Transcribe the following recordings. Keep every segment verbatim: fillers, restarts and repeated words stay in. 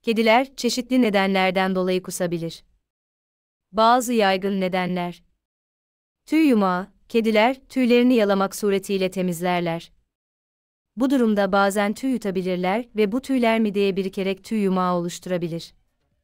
Kediler çeşitli nedenlerden dolayı kusabilir. Bazı yaygın nedenler. Tüy yumağı, kediler tüylerini yalamak suretiyle temizlerler. Bu durumda bazen tüy yutabilirler ve bu tüyler mideye birikerek tüy yumağı oluşturabilir.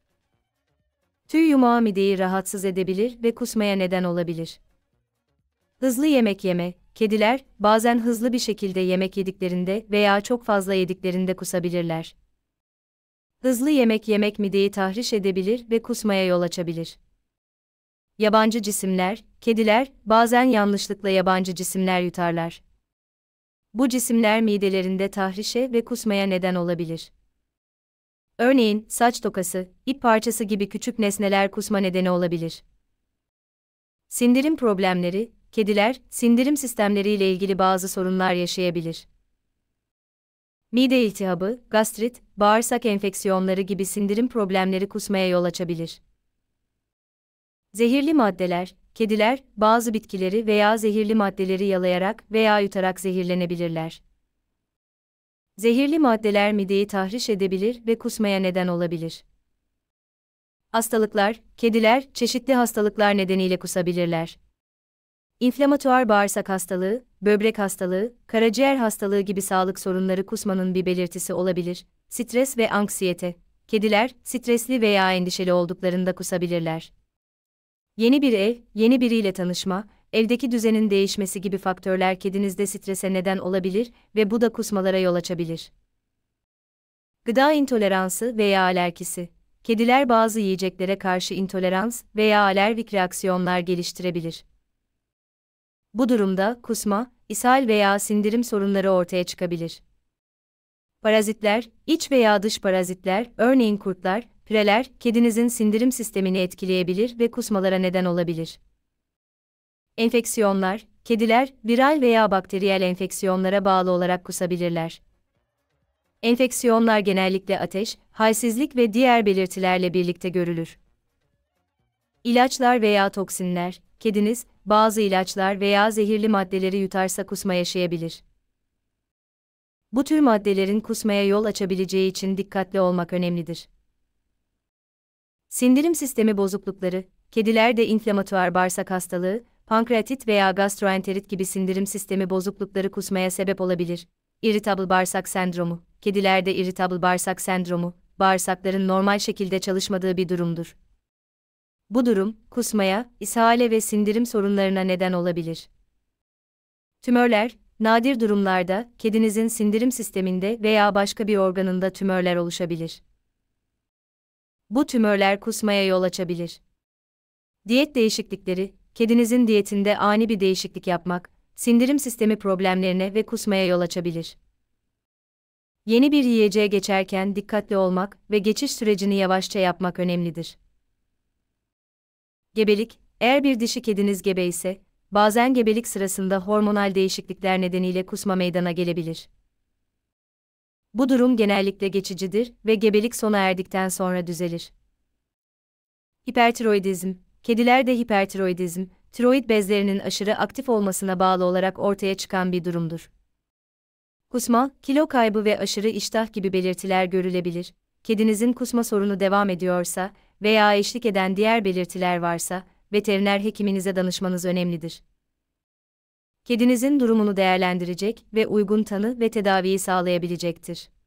Tüy yumağı mideyi rahatsız edebilir ve kusmaya neden olabilir. Hızlı yemek yeme, kediler bazen hızlı bir şekilde yemek yediklerinde veya çok fazla yediklerinde kusabilirler. Hızlı yemek yemek mideyi tahriş edebilir ve kusmaya yol açabilir. Yabancı cisimler, kediler bazen yanlışlıkla yabancı cisimler yutarlar. Bu cisimler midelerinde tahrişe ve kusmaya neden olabilir. Örneğin, saç tokası, ip parçası gibi küçük nesneler kusma nedeni olabilir. Sindirim problemleri, kediler, sindirim sistemleriyle ilgili bazı sorunlar yaşayabilir. Mide iltihabı, gastrit, bağırsak enfeksiyonları gibi sindirim problemleri kusmaya yol açabilir. Zehirli maddeler, kediler, bazı bitkileri veya zehirli maddeleri yalayarak veya yutarak zehirlenebilirler. Zehirli maddeler mideyi tahriş edebilir ve kusmaya neden olabilir. Hastalıklar, kediler, çeşitli hastalıklar nedeniyle kusabilirler. İnflamatuar bağırsak hastalığı, böbrek hastalığı, karaciğer hastalığı gibi sağlık sorunları kusmanın bir belirtisi olabilir. Stres ve anksiyete, kediler, stresli veya endişeli olduklarında kusabilirler. Yeni bir ev, yeni biriyle tanışma, evdeki düzenin değişmesi gibi faktörler kedinizde strese neden olabilir ve bu da kusmalara yol açabilir. Gıda intoleransı veya alerjisi. Kediler bazı yiyeceklere karşı intolerans veya alerjik reaksiyonlar geliştirebilir. Bu durumda kusma, ishal veya sindirim sorunları ortaya çıkabilir. Parazitler, iç veya dış parazitler, örneğin kurtlar, pireler, kedinizin sindirim sistemini etkileyebilir ve kusmalara neden olabilir. Enfeksiyonlar, kediler, viral veya bakteriyel enfeksiyonlara bağlı olarak kusabilirler. Enfeksiyonlar genellikle ateş, halsizlik ve diğer belirtilerle birlikte görülür. İlaçlar veya toksinler, kediniz, bazı ilaçlar veya zehirli maddeleri yutarsa kusma yaşayabilir. Bu tür maddelerin kusmaya yol açabileceği için dikkatli olmak önemlidir. Sindirim sistemi bozuklukları, kedilerde inflamatuar bağırsak hastalığı, pankreatit veya gastroenterit gibi sindirim sistemi bozuklukları kusmaya sebep olabilir. İrritable bağırsak sendromu, kedilerde irritable bağırsak sendromu, bağırsakların normal şekilde çalışmadığı bir durumdur. Bu durum, kusmaya, ishale ve sindirim sorunlarına neden olabilir. Tümörler, nadir durumlarda, kedinizin sindirim sisteminde veya başka bir organında tümörler oluşabilir. Bu tümörler kusmaya yol açabilir. Diyet değişiklikleri, kedinizin diyetinde ani bir değişiklik yapmak, sindirim sistemi problemlerine ve kusmaya yol açabilir. Yeni bir yiyeceğe geçerken dikkatli olmak ve geçiş sürecini yavaşça yapmak önemlidir. Gebelik, eğer bir dişi kediniz gebe ise, bazen gebelik sırasında hormonal değişiklikler nedeniyle kusma meydana gelebilir. Bu durum genellikle geçicidir ve gebelik sona erdikten sonra düzelir. Hipertiroidizm, kedilerde hipertiroidizm, tiroid bezlerinin aşırı aktif olmasına bağlı olarak ortaya çıkan bir durumdur. Kusma, kilo kaybı ve aşırı iştah gibi belirtiler görülebilir. Kedinizin kusma sorunu devam ediyorsa veya eşlik eden diğer belirtiler varsa, veteriner hekiminize danışmanız önemlidir. Kedinizin durumunu değerlendirecek ve uygun tanı ve tedaviyi sağlayabilecektir.